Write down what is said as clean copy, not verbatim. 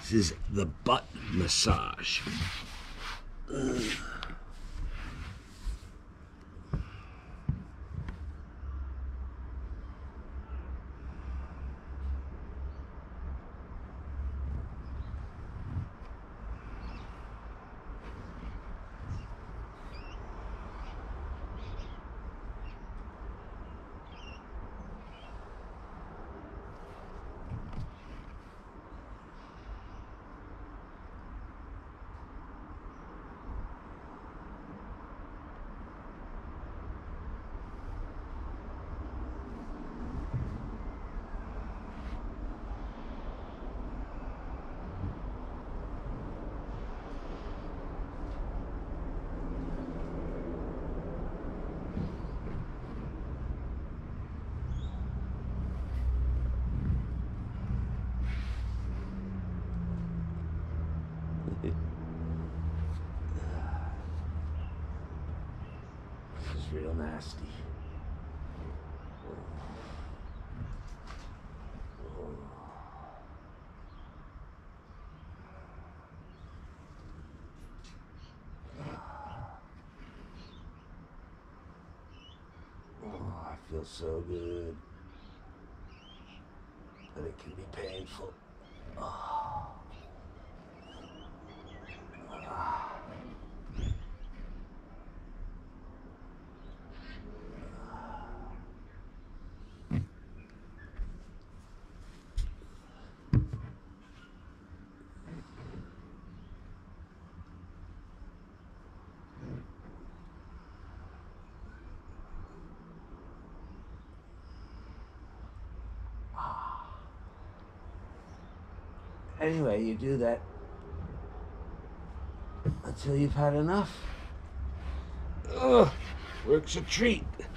This is the butt massage. This is real nasty. Oh, I feel so good, but it can be painful. Oh. Anyway, you do that until you've had enough. Ugh, work's a treat.